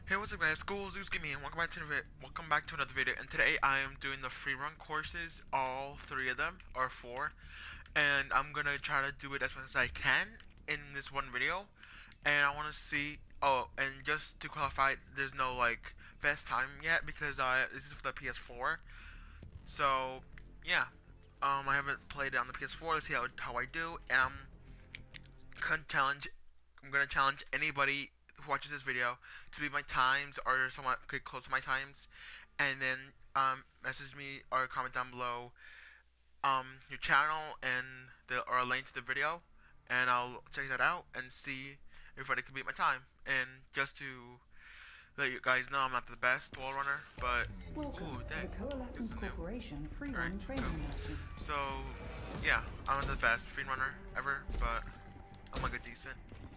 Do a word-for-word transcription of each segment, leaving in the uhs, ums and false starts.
Hey, what's up guys, School Zeus Gaming and welcome back to the welcome back to another video. And today I am doing the free run courses, all three of them, or four. And I'm gonna try to do it as fast as I can in this one video. And I wanna see oh, and just to qualify, there's no like best time yet because uh this is for the P S four. So yeah. Um I haven't played it on the P S four. Let's see how how I do. And I'm gonna challenge I'm gonna challenge anybody who watches this video to beat my times or somewhat get close to my times, and then um, message me or comment down below um, your channel and the or a link to the video, and I'll check that out and see if I can beat my time. And just to let you guys know, I'm not the best wall runner, but Welcome ooh, to dang, the this Coalescence is new. Corporation free Alright, run go. training immersion. So yeah, I'm not the best free runner ever, but I'm like a decent.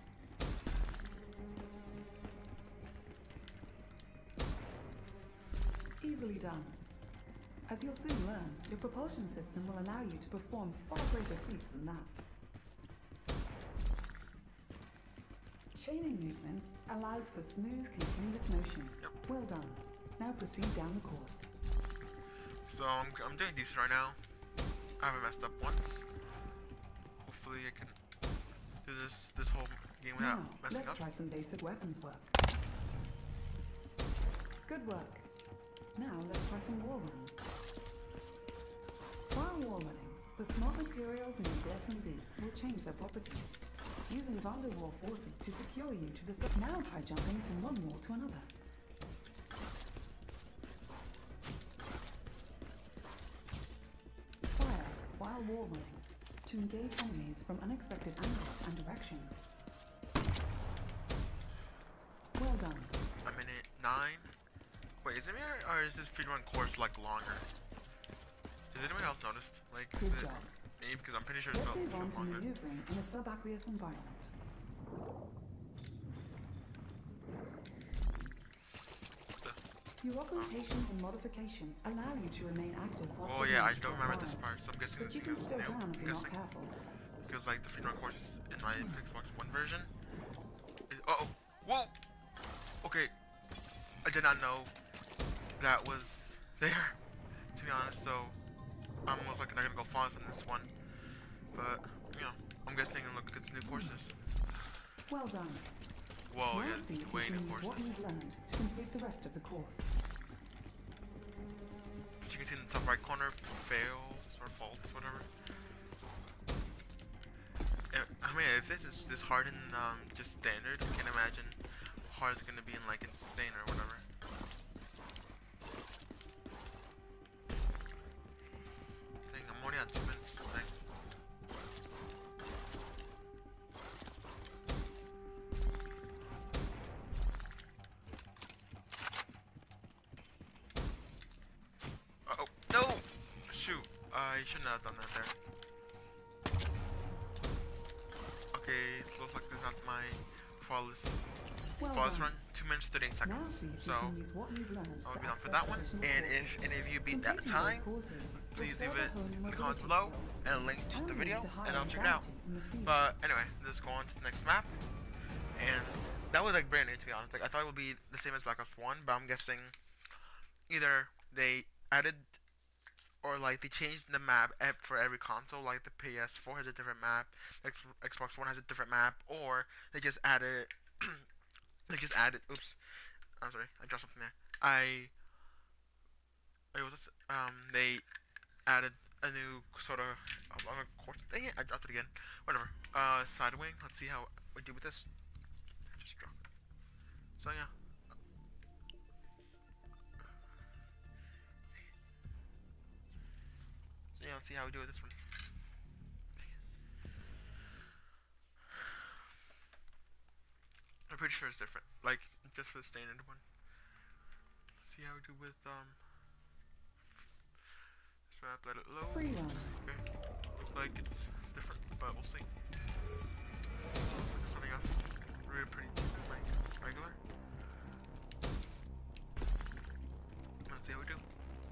Easily done. As you'll soon learn, your propulsion system will allow you to perform far greater feats than that. Chaining movements allows for smooth, continuous motion. Yep. Well done. Now proceed down the course. So I'm, I'm doing decent right now. I haven't messed up once. Hopefully I can do this this whole game without Now, messing let's up. try some basic weapons work. Good work. Now let's try some wall runs. While wall running, the smart materials in your gloves and boots will change their properties, using van der Waal forces to secure you to the sub. Now try jumping from one wall to another. Fire while wall running to engage enemies from unexpected angles and directions. Well done. A minute nine. Wait, is it me or, or is this free run course like longer? Has anyone else noticed? Like, is Good it job. me? Because I'm pretty sure it's Let's felt, move on felt to longer. maneuvering in a subaqueous environment. Your augmentations and modifications allow you to remain active while Oh yeah, I submerged don't for a remember this while. part, so I'm guessing But this you can is still new. drown if I'm you're not guessing careful. because like the free run course is in my Xbox One version. Uh oh, whoa. Okay, I did not know that was there. To be honest, so I'm most likely not gonna go flawless on this one. But you know, I'm guessing look, it's new courses. Well done. Whoa, Now yeah, see it's if way you new can use what courses. you've learned to complete the rest of the course. So you can see in the top right corner, fails or faults, whatever. And, I mean, if this is this hard in um, just standard, I can imagine how hard it's gonna be in like insane or whatever. Dang, I'm already at two minutes. Dang. Uh oh, no! Shoot, I shouldn't have done that there. Okay, it looks like this is not my flawless, Well flawless done. run. two minutes thirty-eight Now seconds. see if So, you can use what you've learned I'll to be on for access that one. additional And courses. if any of you beat that Completing time, those courses please will leave further it hone your in the comments mobility below skills and a link to the and video, lead to and higher I'll check it out. mobility in the field. But anyway, let's go on to the next map. And that was like brand new, to be honest. Like I thought it would be the same as Black Ops one, but I'm guessing either they added or like they changed the map ev- for every console. Like the P S four has a different map, X- Xbox One has a different map, or they just added. They just added. Oops, I'm sorry, I dropped something there. I. It was um they added a new sort of um, course. Dang it, I dropped it again. Whatever. Uh, side wing. Let's see how we do with this. Just drop it. So yeah. So yeah, let's see how we do with this one. I'm pretty sure it's different. Like just for the standard one. Let's see how we do with um this map. Let it load. Free run. Okay. Looks like it's different, but we'll see. Looks like it's starting off really pretty decent, like regular. Let's see how we do.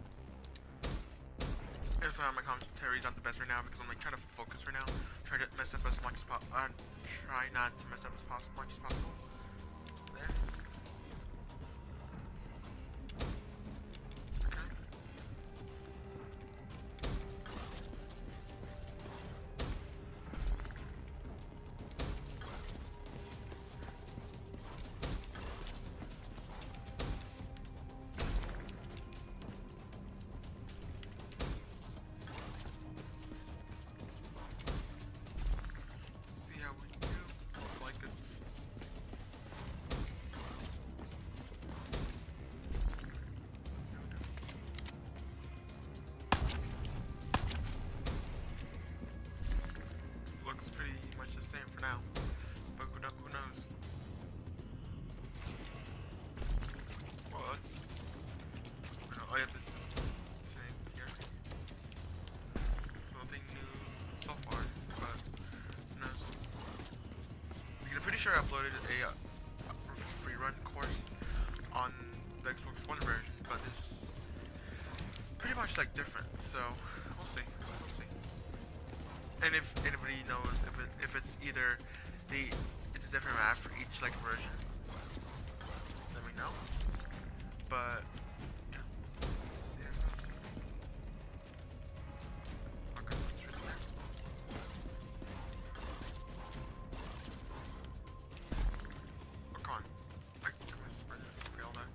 And sorry, my commentary's not the best right now because I'm like trying to focus right now. Try to mess up as much as possible. Uh, try not to mess up as possible, much as possible. There. sure I uploaded a, uh, a free run course on the Xbox One version, but it's pretty much like different. So we'll see. We'll see. And if anybody knows if it if it's either the it's a different map for each like version, let me know. But yeah, let's see how it goes. Okay, it's right there. Oh, come on. I can miss my fail that.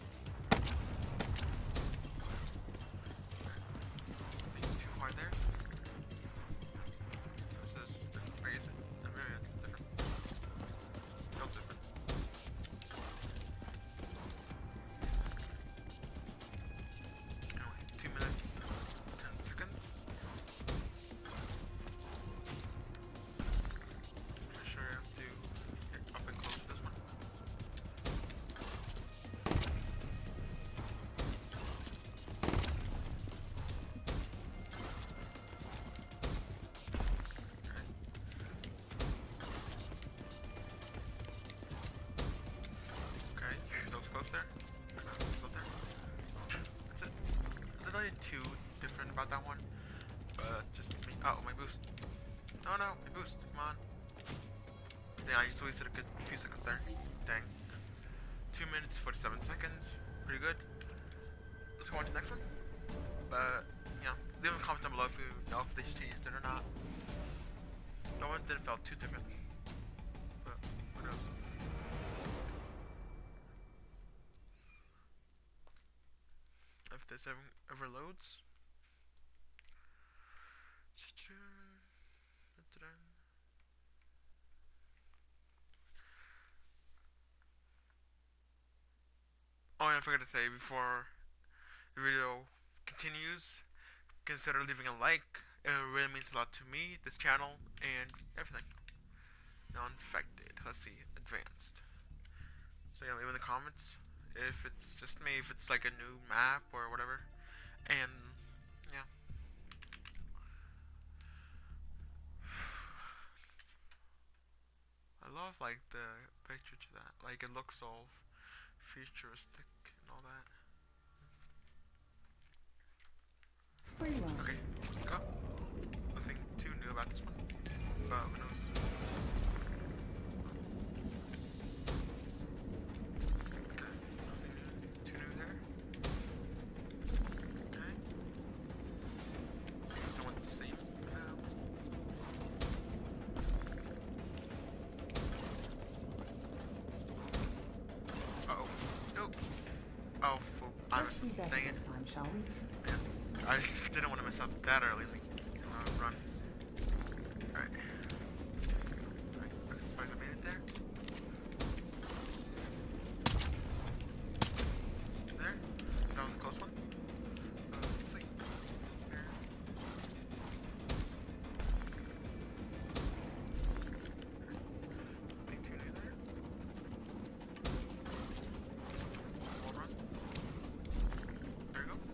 Being too hard there. This is or is it? No, maybe it's different. No different. Only two minutes, ten seconds. I'm sure I have to get up and close to this one. Okay, that was close there. Okay, that was up there. That's it. There's only two different about that one. But just me. Oh, my boost. No, no, my boost. Come on. Yeah, I just wasted a good few seconds there. Dang. Two minutes, forty-seven seconds. Pretty good. Let's go on to the next one. But, yeah, leave a comment down below if you know if they changed it or not. That one didn't feel too different. But, who knows? If this ever, ever loads. Oh, and I forgot to say before the video continues, consider leaving a like. It really means a lot to me, this channel, and everything. Now infected. Let's see, advanced. So yeah, leave in the comments if it's just me, if it's like a new map or whatever. And yeah. I love like the picture to that. Like it looks all futuristic and all that. Free run. Okay, let's go. Nothing too new about this one. But who knows? Okay, nothing new, too new there. Okay. Seems somewhat the same for now. Uh oh. Nope. Oh, fool. I'm Let's be better dang it. this time, shall we? Yeah. I just didn't want to mess up that early in the uh, run. Alright. Alright, looks like I made it there. There. That was a close one. Uh, let's see. There. Nothing too new there. One run. There you go.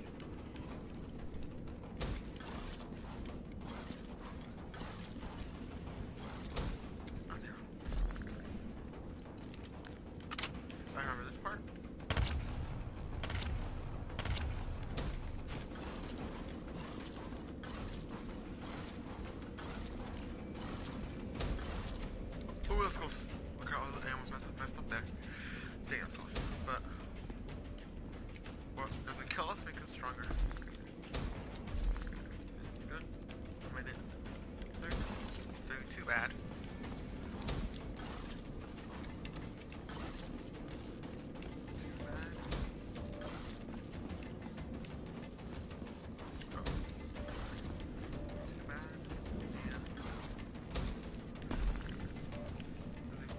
Oh, there. I remember this part. Ooh, that's close. Okay, I almost messed up, messed up there. Dang, that's close. But, what doesn't kill us, make us stronger. Good. I made it. There you go. Doing too bad. Too bad. Oh. Too bad. Yeah. Doesn't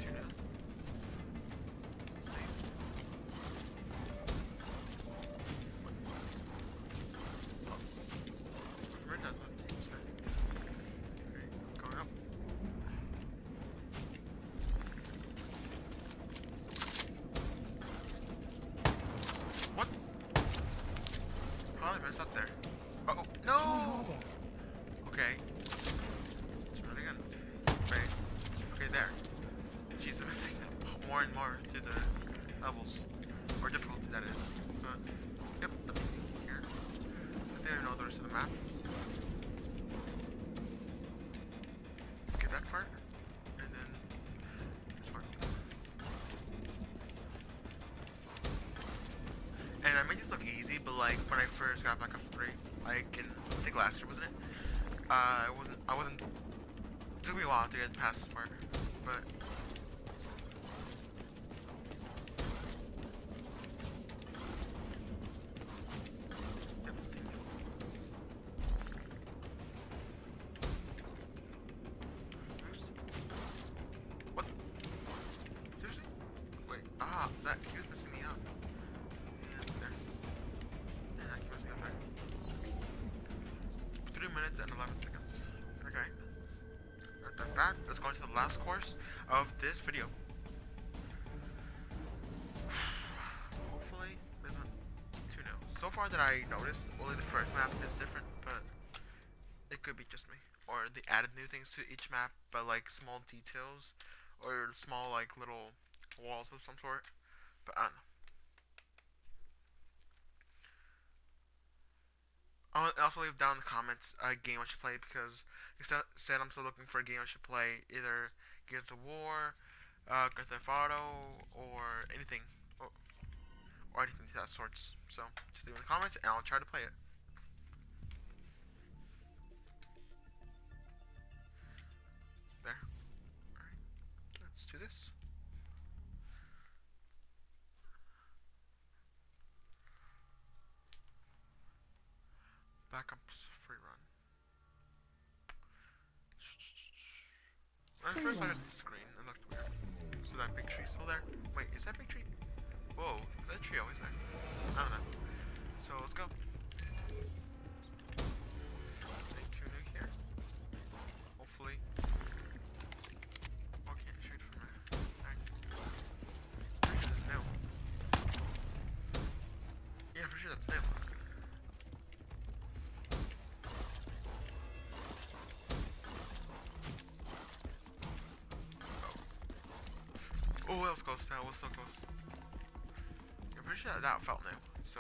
the map. Get that part. And then this part. And I made this look easy, but like when I first got Black Ops three, like in I think last year, wasn't it? Uh, I wasn't. I wasn't. It took me a while to get past this part, but. What? Seriously? Wait. Ah, that he was missing me out. Yeah, there. Yeah, he was missing out there. Three minutes and eleven seconds. Okay. That, that, let's go into the last course of this video. Hopefully, there's not too new. So far that I noticed, only the first map is different, but it could be just me. Or they added new things to each map, but like small details, or small like little walls of some sort. But I don't know. I'll also leave down in the comments a game I should play, because you said I'm still looking for a game I should play, either Gears of War, uh, Grand Theft Auto, or anything, or, or anything of that sorts. So just leave in the comments, and I'll try to play it. There. Alright. Let's do this. Backups free run. When I first looked at the screen, it looked weird. So that big tree still there? Wait, is that big tree? Whoa, is that tree always there? I don't know. So let's go. Nothing too new here. Hopefully. Oh, I can't shoot from there. Pretty sure this is new. Yeah, for sure that's new. Oh, that was close. That was so close. I'm pretty sure that, that felt new. So.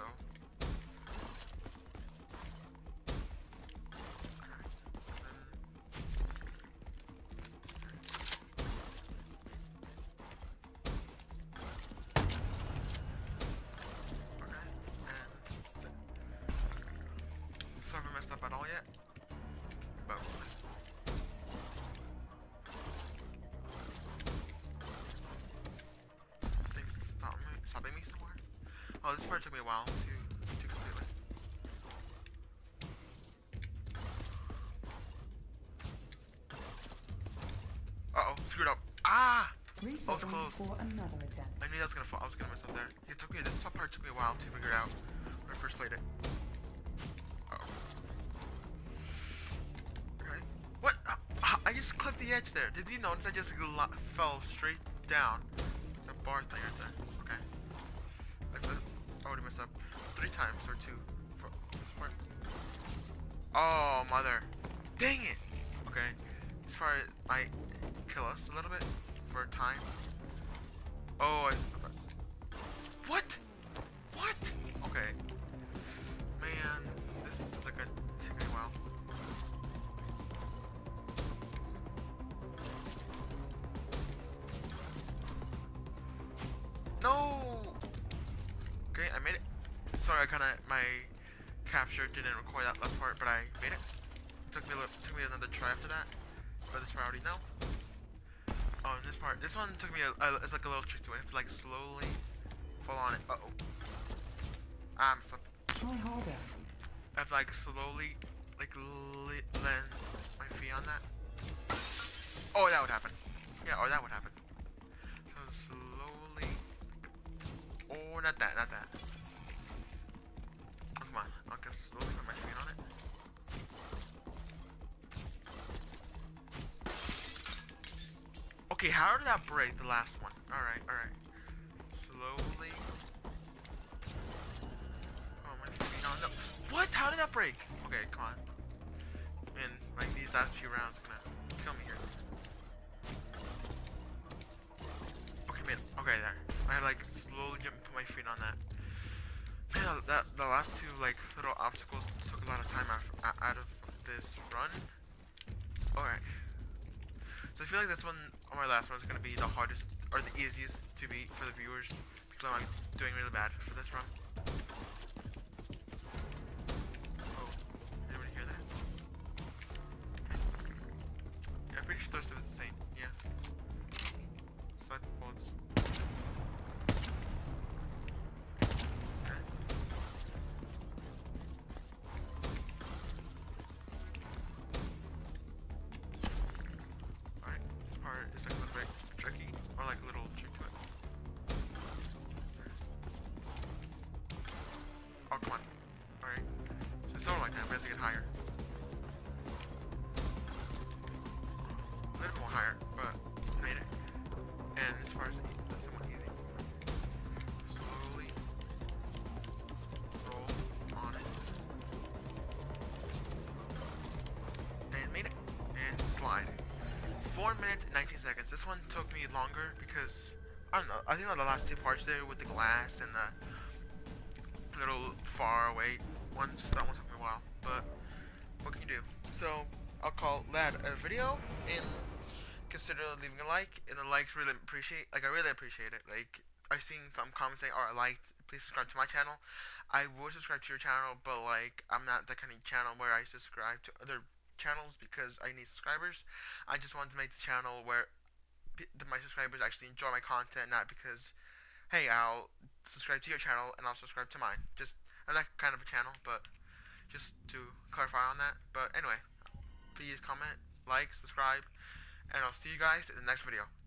Okay. And sorry if I messed up at all yet. But we'll see. Stopping me somewhere? Oh, this part took me a while to, to complete it. Uh-oh, screwed up. Ah! Reset I was close. for another attempt. I knew that was gonna fall. I was gonna mess up there. It took me, this top part took me a while to figure it out when I first played it. Uh-oh. Okay. What? Uh, I just clipped the edge there. Did you notice I just fell straight down? The bar thing right there. Okay. I already messed up three times or two for this part. Oh, mother. Dang it! Okay. This part might kill us a little bit for time. Oh, I messed up. What? What? Okay. Man, this is like a take me a while. No! Okay, I made it. Sorry, I kind of, my capture didn't record that last part, but I made it. It took me a little, took me another try after that, but this part I already know. Oh, and this part, this one took me a, a it's like a little trick to it. I have to like slowly fall on it. Uh oh. I'm stuck. Try harder. I have to like slowly, like land my feet on that. Oh, that would happen. Yeah, or that would happen. So slowly. Oh, not that, not that. Oh, come on, I'll get slowly put my feet on it. Okay, how did that break the last one? Alright, alright. Slowly. Oh, my feet on, no. What? How did that break? Okay, come on. Man, like these last few rounds are gonna kill me here. Okay, man. Okay, there. I had like slowly jump put my feet on that. Man, that the, that the last two like little obstacles took a lot of time out, out of this run. Alright. So I feel like this one, or my last one, is gonna be the hardest or the easiest to beat for the viewers because I'm doing really bad for this run. Oh, anybody hear that? Yeah, I'm pretty sure the rest of it's the same. Yeah. Slide bullets. Is like a little bit tricky, or like a little trick to it. Oh, come on. Alright. So it's sort of like that, we have to get higher. A little more higher, but made it. And this part is somewhat easy. Slowly roll on it. And made it. And slide. Four minutes and nineteen seconds. This one took me longer because I don't know. I think on the last two parts there with the glass and the little far away ones, that one took me a while. But what can you do? So I'll call that a video and consider leaving a like. And the likes really appreciate. Like I really appreciate it. Like I've seen some comments saying, "Oh, I liked. Please subscribe to my channel." I will subscribe to your channel, but like I'm not the kind of channel where I subscribe to other channels because I need subscribers. I just wanted to make the channel where my subscribers actually enjoy my content, not because, hey, I'll subscribe to your channel and I'll subscribe to mine. Just, I'm that kind of a channel, but just to clarify on that. But anyway, please comment, like, subscribe, and I'll see you guys in the next video.